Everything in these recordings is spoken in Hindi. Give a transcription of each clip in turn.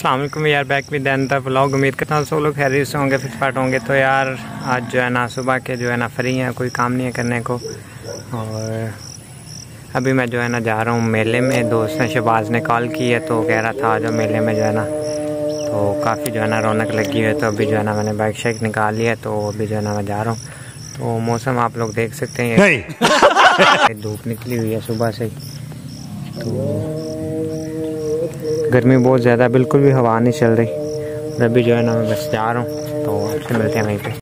अस्सलाम वालेकुम यार, बैक विद द व्लॉग। उम्मीद करता हूँ सब लोग खैरियत से होंगे, फिट फाट होंगे। तो यार आज जो है ना सुबह के जो है ना फ्री हैं, कोई काम नहीं है करने को। और अभी मैं जो है ना जा रहा हूँ मेले में। दोस्त ने शहबाज ने कॉल की है तो कह रहा था जो मेले में जो है ना तो काफ़ी जो है ना रौनक लगी हुई है। तो अभी जो है ना मैंने बाइक शाइक निकाल लिया, तो अभी जो है ना मैं जा रहा हूँ। तो मौसम आप लोग देख सकते हैं, धूप निकली हुई है सुबह से, तो गर्मी बहुत ज़्यादा, बिल्कुल भी हवा नहीं चल रही। और अभी जो है ना मैं बस जा रहा हूँ, तो आपसे मिलते हैं वहीं पे।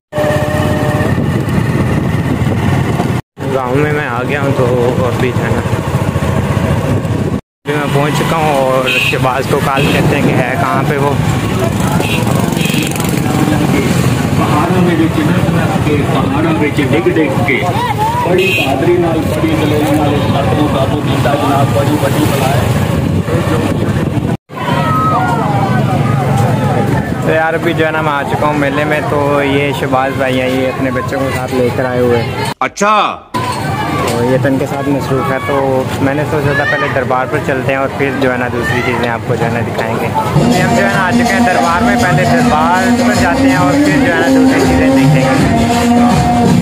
गांव में मैं आ गया हूँ, तो अभी जो है ना अभी मैं पहुँच चुका हूँ। और शहबाज को कॉल करते हैं कि है कहाँ पे वो। पहाड़ों में डिग डिग के बड़ी बहादुरी नाल बड़ी दलेरी नाल सतनू काबू कीता जनाब, बड़ी बड़ी बलाए। तो यार अभी जो है ना मैं आ चुका हूँ मेले में। तो ये शहबाज भाई हैं, ये अपने बच्चों को साथ लेकर आए हुए हैं। अच्छा, तो ये तो इनके साथ मसरूफ़ है। तो मैंने सोचा था पहले दरबार पर चलते हैं और फिर जो है ना दूसरी चीज़ें आपको जो है ना दिखाएंगे। हम जो है ना आ चुके हैं दरबार में, पहले दरबार पर जाते हैं और फिर जो है ना दूसरी चीज़ें देखेंगे।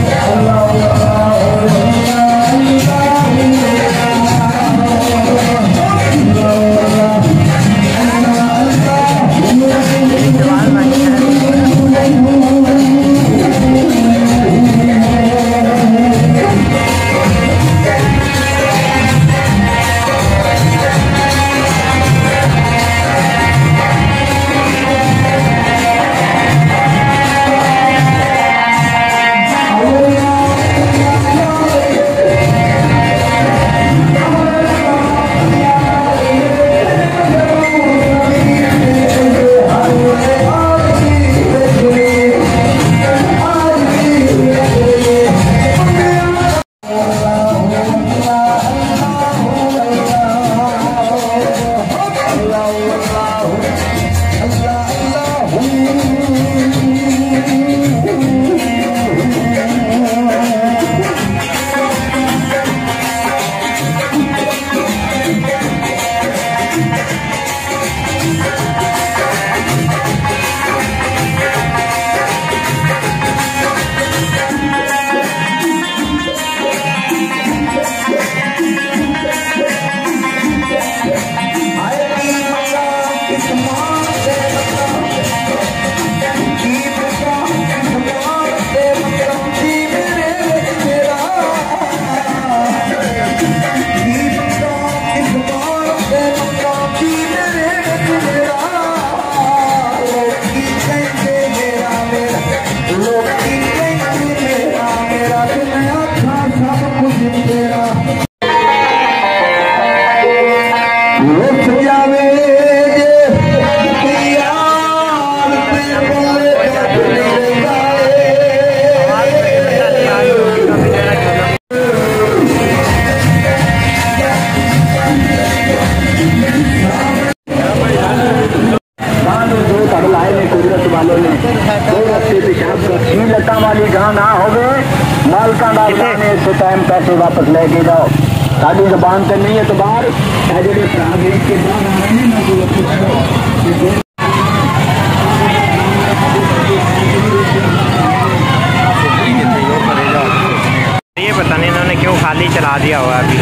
वाली जहाँ ना हो गए मालका ने इस टाइम पैसे वापस लेके जाओ। साड़ी जबान से नहीं है तो बाहर के बाद आ रहे हैं ना, ये पता नहीं इन्होंने क्यों खाली चला दिया हुआ अभी।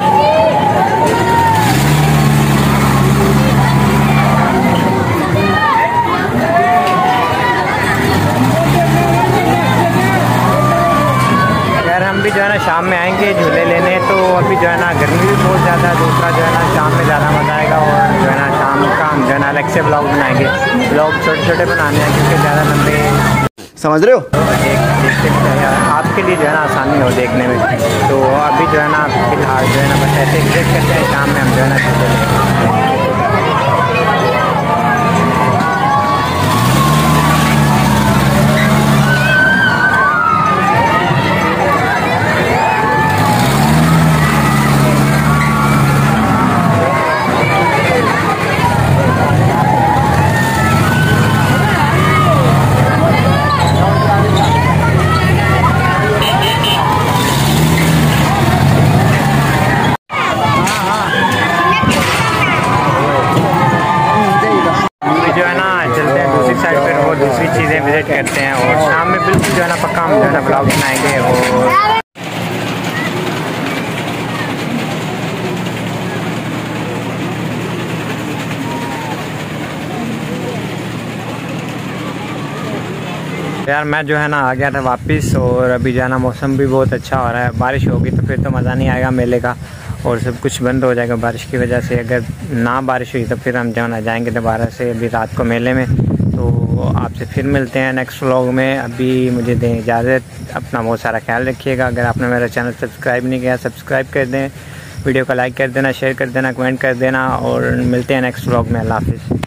हम भी जो है ना शाम में आएंगे झूले लेने। तो अभी जो है ना गर्मी भी बहुत ज़्यादा है, दूसरा जो है ना शाम में ज़्यादा मज़ा आएगा। और जो है ना शाम का हम जो है ना अलग से ब्लॉग बनाएंगे। ब्लॉग छोटे छोटे बनाने हैं क्योंकि ज़्यादा लंबे, समझ रहे हो, आपके लिए जो है ना आसानी हो देखने में। तो अभी जो है ना फिलहाल जो है ना बस ऐसे एग्जिट करते हैं, शाम में हम जो है ना झूले लेंगे। उम्मीद करते हैं। और शाम में बिल्कुल जो है ना पक्का हम जो है ना ब्लॉग बनाएंगे। और यार मैं जो है ना आ गया था वापस, और अभी जो है ना मौसम भी बहुत अच्छा हो रहा है। बारिश होगी तो फिर तो मज़ा नहीं आएगा मेले का, और सब कुछ बंद हो जाएगा बारिश की वजह से। अगर ना बारिश हुई तो फिर हम जो है ना जाएंगे दोबारा से अभी रात को मेले में। तो आपसे फिर मिलते हैं नेक्स्ट व्लॉग में। अभी मुझे दें इजाज़त, अपना बहुत सारा ख्याल रखिएगा। अगर आपने मेरा चैनल सब्सक्राइब नहीं किया सब्सक्राइब कर दें, वीडियो को लाइक कर देना, शेयर कर देना, कमेंट कर देना, और मिलते हैं नेक्स्ट व्लॉग में। अल्लाह हाफिज़।